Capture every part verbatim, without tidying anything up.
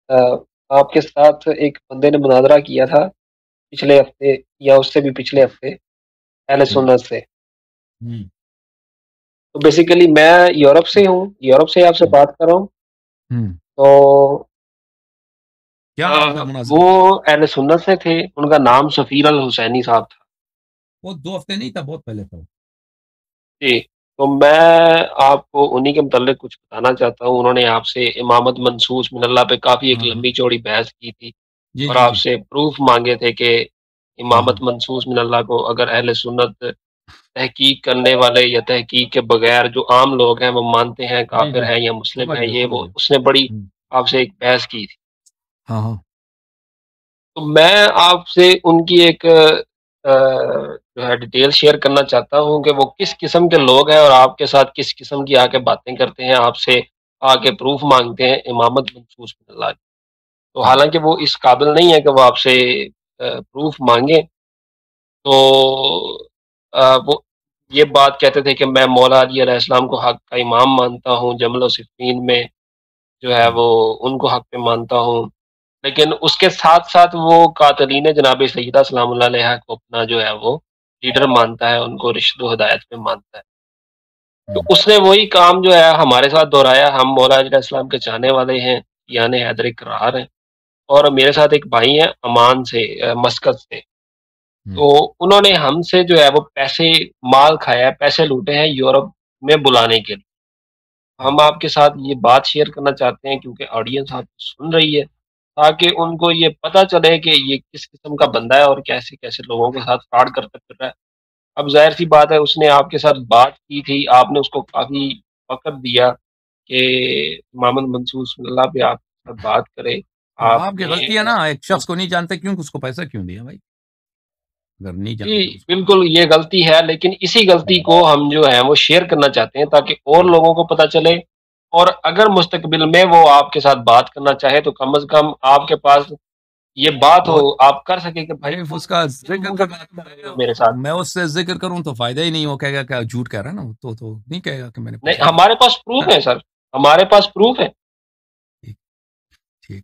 آ، آپ کے ساتھ ایک بندے نے مناظرہ کیا تھا پچھلے ہفتے یا اس سے بھی پچھلے ہفتے اہل ہوں سنت سے۔ ہوں تو بیسیکلی میں یورپ سے ہوں، یورپ سے آپ سے ہوں بات کر رہا ہوں۔ ہوں۔ تو کیا آ، نام تھا مناظر وہ کا؟ اہل سنت سے تھے، ان کا نام سفیر الحسینی صاحب تھا۔ وہ دو ہفتے نہیں تھا، بہت پہلے تھا وہ۔ جی، تو میں آپ کو انہی کے متعلق کچھ بتانا چاہتا ہوں۔ انہوں نے آپ سے امامت منصوص من اللہ پہ کافی ایک ہاں ہاں، لمبی چوڑی بحث کی تھی جی اور جی آپ جی، سے پروف مانگے تھے کہ ہاں ہاں امامت منصوص من اللہ کو اگر اہل سنت تحقیق کرنے والے یا تحقیق کے بغیر جو عام لوگ ہیں وہ مانتے ہیں جی کافر جی، ہیں یا مسلم سمجھ ہیں، گیا یہ سمجھ وہ گیا۔ اس نے بڑی ہوں، آپ سے ایک بحث کی تھی۔ ہاں ہاں تو میں آپ سے ان کی ایک آ، جو ہے ڈیٹیل شیئر کرنا چاہتا ہوں کہ وہ کس قسم کے لوگ ہیں اور آپ کے ساتھ کس قسم کی آ کے باتیں کرتے ہیں، آپ سے آ کے پروف مانگتے ہیں امامت منصوص من اللہ کی۔ تو ہوں حالانکہ وہ اس قابل نہیں ہے کہ وہ آپ سے پروف مانگیں، تو آ، وہ یہ بات کہتے تھے کہ میں مولا علی علیہ السلام کو حق کا امام مانتا ہوں، جمل و صفین میں جو ہے ہوں وہ ان کو حق پہ مانتا ہوں، لیکن اس کے ساتھ ساتھ وہ قاتلین جناب سیدہ سلام اللہ علیہ کو اپنا جو ہے وہ لیڈر مانتا ہے، ان کو رشد و ہدایت پہ مانتا ہے۔ تو ہوں اس نے وہی کام جو ہے ہمارے ساتھ دہرایا۔ ہم مولا علی علیہ السلام کے چاہنے والے ہیں، یعنی حیدر اقرار ہیں، اور میرے ساتھ ایک بھائی ہیں امان سے، اہ، مسقط سے۔ ہوں۔ تو انہوں نے ہم سے جو ہے وہ پیسے مال کھایا ہے، پیسے لوٹے ہیں یورپ میں بلانے کے لیے۔ ہم آپ کے ساتھ یہ بات شیئر کرنا چاہتے ہیں کیونکہ آڈینس آپ کو سن رہی ہے، تاکہ ان کو یہ پتہ چلے کہ یہ کس قسم کا بندہ ہے اور کیسے کیسے لوگوں کے ساتھ فراڈ کرتا پھر رہا ہے۔ اب ظاہر سی بات ہے، اس نے آپ کے ساتھ بات کی تھی، آپ نے اس کو کافی وقت دیا کہ امام منصور صلی اللہ پہ آپ کے ساتھ بات کرے۔ تو آپ آپ کی نے غلطی ہے نا، اس ایک شخص کو نہیں جانتے کیوں اس کو پیسہ کیوں دیا بھائی؟ اگر نہیں جی جانتے اس کو۔ بالکل یہ غلطی ہے، لیکن اسی غلطی کو ہم جو ہے وہ شیئر کرنا چاہتے ہیں تاکہ اور ہوں لوگوں کو پتہ چلے، اور اگر مستقبل میں وہ آپ کے ساتھ بات کرنا چاہے تو کم از کم آپ کے پاس یہ بات ہو، وہ آپ کر سکیں کہ بھائی صرف تم اس کا کن ذکر منہ کا پہ بات بات کر کر رہے رہے ہو ہو، میرے ساتھ؟ میں اس سے ذکر کروں تو فائدہ ہی نہیں، وہ کہے گا کہ جھوٹ کہہ رہا ہے نا، تو تو نہیں کہے گا کہ میں نے پیسہ نہیں، ہمارے پاس پروف دیا۔ ہے سر، ہمارے پاس پروف ہے۔ ٹھیک ٹھیک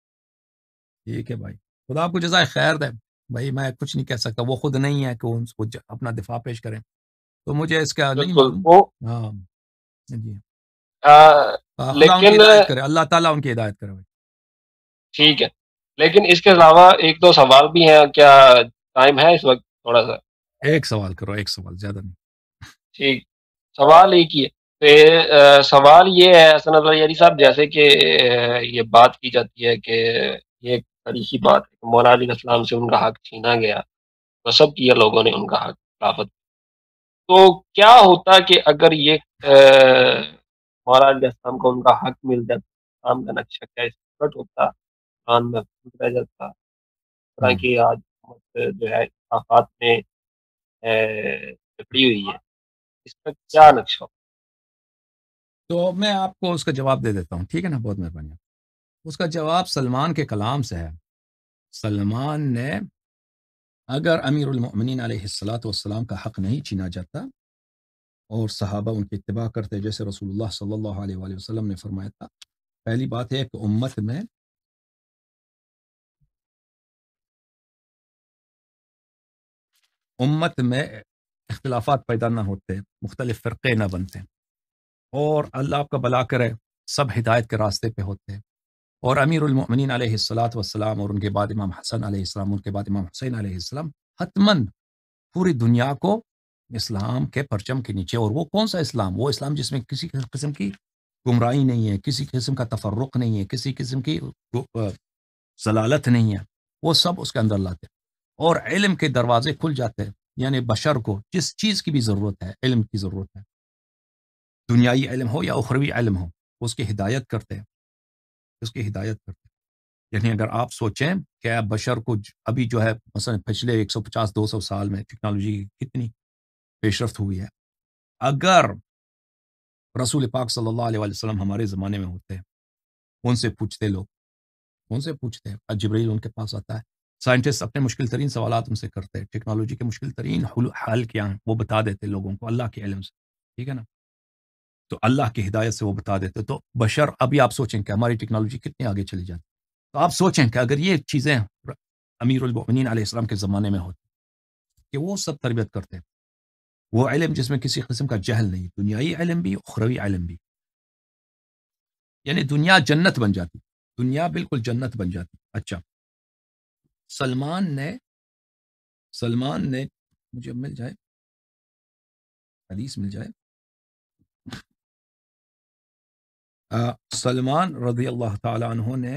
ٹھیک ہے بھائی، خدا آپ کو جزائے خیر دے۔ بھائی میں کچھ نہیں کہہ سکتا، وہ خود نہیں ہے کہ وہ اس کو ج- اپنا دفاع پیش کریں، تو مجھے اس کا نہیں بالکل معلوم۔ وہ ہاں جی، آ، آ، خدا ان کی لیکن ہدایت کرے، اللہ تعالیٰ ان کی ہدایت کرے بھائی۔ ٹھیک ہے، لیکن اس کے علاوہ ایک دو سوال بھی ہیں، کیا ٹائم ہے اس وقت تھوڑا سا؟ ایک سوال کرو، ایک سوال، زیادہ نہیں۔ ٹھیک، سوال ایک ہی ہے۔ پھر آ، سوال یہ ہے حسن اللہ یاری صاحب، جیسے کہ آ، یہ بات کی جاتی ہے کہ یہ ایک تاریخی بات ہے کہ مولا علی علیہ السلام سے ان کا حق چھینا گیا، غصب کیا لوگوں نے ان کا حق خلافت۔ تو کیا ہوتا کہ اگر یہ آ، مولا علی علیہ السلام کو ان کا حق مل جاتا، اسلام کا نقشہ کیا اس وقت ہوتا، قرآن میں محفوظ رہ جاتا، اس طرح ہوں۔ کی آج حکومت جو ہے اختلافات میں آ، جکڑی ہوئی ہے، اس کا کیا نقشہ ہوتا؟ تو میں آپ کو اس کا جواب دے دیتا ہوں، ٹھیک ہے نا، بہت مہربانی۔ اس کا جواب سلمان کے کلام سے ہے۔ سلمان نے، اگر امیر المؤمنین علیہ الصلاۃ والسلام کا حق نہیں چھینا جاتا اور صحابہ ان کی اتباع کرتے جیسے رسول اللہ صلی اللہ علیہ وآلہ وسلم نے فرمایا تھا، پہلی بات ہے کہ امت میں امت میں اختلافات پیدا نہ ہوتے، مختلف فرقے نہ بنتے، اور اللہ آپ کا بلا کرے سب ہدایت کے راستے پہ ہوتے، اور امیر المؤمنین علیہ الصلاۃ والسلام اور ان کے بعد امام حسن علیہ السلام، ان کے بعد امام حسین علیہ السلام حتماً پوری دنیا کو اسلام کے پرچم کے نیچے، اور وہ کون سا اسلام؟ وہ اسلام جس میں کسی قسم کی گمراہی نہیں ہے، کسی قسم کا تفرق نہیں ہے، کسی قسم کی ضلالت نہیں ہے، وہ سب اس کے اندر لاتے، اور علم کے دروازے کھل جاتے ہیں، یعنی بشر کو جس چیز کی بھی ضرورت ہے، علم کی ضرورت ہے، دنیائی علم ہو یا اخروی علم ہو، اس کی ہدایت کرتے ہیں، اس کی ہدایت کرتے ہیں۔ یعنی اگر آپ سوچیں کہ بشر کو ابھی جو ہے مثلا پچھلے ایک سو پچاس دو سو سال میں ٹیکنالوجی کتنی پیش رفت ہوئی ہے، اگر رسول پاک صلی اللہ علیہ وسلم ہمارے زمانے میں ہوتے، ان سے پوچھتے لوگ، ان سے پوچھتے ہیں، جبرائیل ان کے پاس آتا ہے، سائنٹسٹ اپنے مشکل ترین سوالات ان سے کرتے ہیں، ٹیکنالوجی کے مشکل ترین حل کیا ہیں وہ بتا دیتے لوگوں کو اللہ کے علم سے، ٹھیک ہے نا، تو اللہ کی ہدایت سے وہ بتا دیتے، تو بشر ابھی آپ سوچیں کہ ہماری ٹیکنالوجی کتنی آگے چلی جاتی، تو آپ سوچیں کہ اگر یہ چیزیں امیر المؤمنین علیہ السلام کے زمانے میں ہوتی کہ وہ سب تربیت کرتے، وہ علم جس میں کسی قسم کا جہل نہیں، دنیائی علم بھی اخروی علم بھی، یعنی دنیا جنت بن جاتی، دنیا بالکل جنت بن جاتی۔ اچھا، سلمان نے سلمان نے مجھے مل جائے حدیث مل جائے آ, سلمان رضی اللہ تعالی عنہ نے،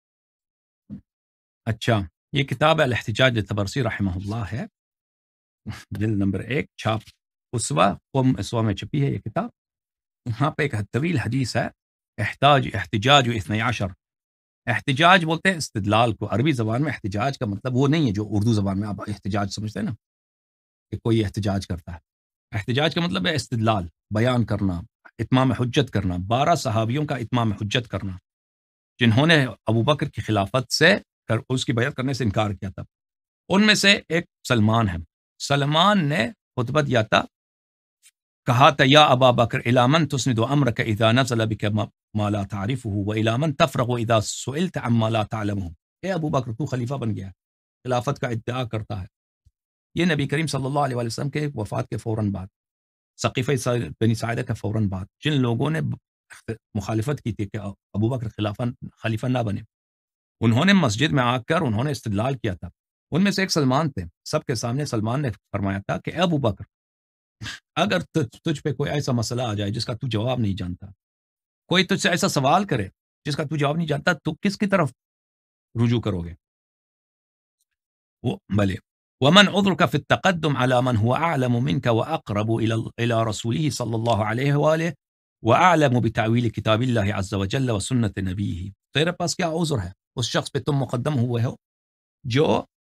اچھا یہ کتاب الاحتجاج للطبرسی رحمہ اللہ ہے، جلد نمبر ایک، چھاپ اسوا قم اسوا میں چھپی ہے یہ کتاب۔ یہاں پہ ایک طویل حدیث ہے، احتاج احتجاج و اثنی عشر۔ احتجاج بولتے ہیں استدلال کو، عربی زبان میں احتجاج کا مطلب وہ نہیں ہے جو اردو زبان میں آپ احتجاج سمجھتے ہیں نا کہ کوئی احتجاج کرتا ہے۔ احتجاج کا مطلب ہے استدلال، بیان کرنا، اتمام حجت کرنا، بارہ صحابیوں کا اتمام حجت کرنا جنہوں نے ابو بکر کی خلافت سے کر اس کی بیعت کرنے سے انکار کیا تھا۔ ان میں سے ایک سلمان ہے۔ سلمان نے خطبہ دیا تھا، کہا تھا یا ابا بکر الی من تسند امرک اذا نزل بک ما لا تعرفه والی من تفرغ اذا سئلت عما لا تعلمه۔ اے ابو بکر تو خلیفہ بن گیا، خلافت کا ادعا کرتا ہے۔ یہ نبی کریم صلی اللہ علیہ وسلم کے وفات کے فوراً بعد، ثقیفہ بنی ساعدہ کے فوراً بعد جن لوگوں نے مخالفت کی تھی کہ ابو بکر خلافہ خلیفہ نہ بنے، انہوں نے مسجد میں آ کر انہوں نے استدلال کیا تھا۔ ان میں سے ایک سلمان تھے۔ سب کے سامنے سلمان نے فرمایا تھا کہ اے ابو بکر، اگر تجھ پہ کوئی ایسا مسئلہ آ جائے جس کا تو جواب نہیں جانتا، کوئی تجھ سے ایسا سوال کرے جس کا تو جواب نہیں جانتا، تو کس کی طرف رجوع کرو گے؟ وہ بھلے ومن عذرك في التقدم على من هو اعلم منك واقرب الى الى رسوله صلی اللہ علیہ وآلہ واعلم بتاویل کتاب اللہ عز وجل وسنت نبیہ۔ تیرے پاس کیا عذر ہے اس شخص پہ تم مقدم ہوئے ہو جو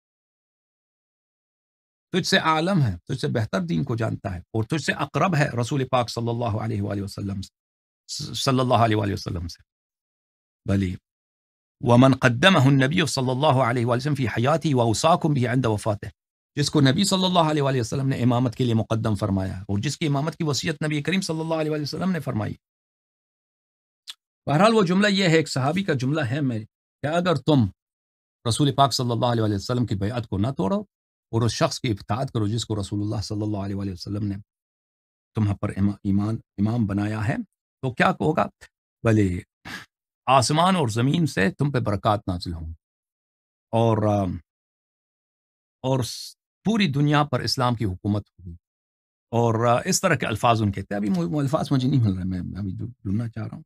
تجھ سے عالم ہے، تجھ سے بہتر دین کو جانتا ہے اور تجھ سے اقرب ہے رسول پاک صلی اللہ علیہ وآلہ وسلم صلی اللہ علیہ وآلہ وسلم سے۔ بلی ومن قدمه النبی صلی اللہ علیہ وآلہ وسلم فی حیاتی واوصاکم به عند وفاتہ، جس کو نبی صلی اللہ علیہ وآلہ وسلم نے امامت کے لیے مقدم فرمایا اور جس کی امامت کی وصیت نبی کریم صلی اللہ علیہ وآلہ وسلم نے فرمائی۔ بہرحال وہ جملہ یہ ہے، ایک صحابی کا جملہ ہے میں کہ اگر تم رسول پاک صلی اللہ علیہ وآلہ وسلم کی بیعت کو نہ توڑو اور اس شخص کی اطاعت کرو جس کو رسول اللہ صلی اللہ علیہ وآلہ وسلم نے تمہیں پر ایمان امام بنایا ہے، تو کیا ہوگا؟ بھلے آسمان اور زمین سے تم پہ برکات نازل ہوں اور اور پوری دنیا پر اسلام کی حکومت ہوگی، اور اس طرح کے الفاظ ان کے تھے۔ ابھی وہ الفاظ مجھے نہیں مل رہے، میں ابھی ڈھونڈنا چاہ رہا ہوں۔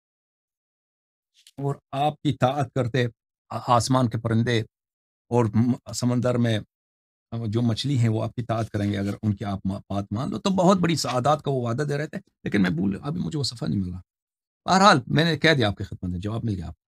اور آپ کی طاعت کرتے آسمان کے پرندے اور سمندر میں جو مچھلی ہیں وہ آپ کی طاعت کریں گے اگر ان کی آپ بات مان لو، تو بہت بڑی سعادات کا وہ وعدہ دے رہے تھے، لیکن میں بھول ابھی مجھے وہ صفحہ نہیں مل رہا۔ بہرحال میں نے کہہ دیا آپ کی خدمت میں، جواب مل گیا آپ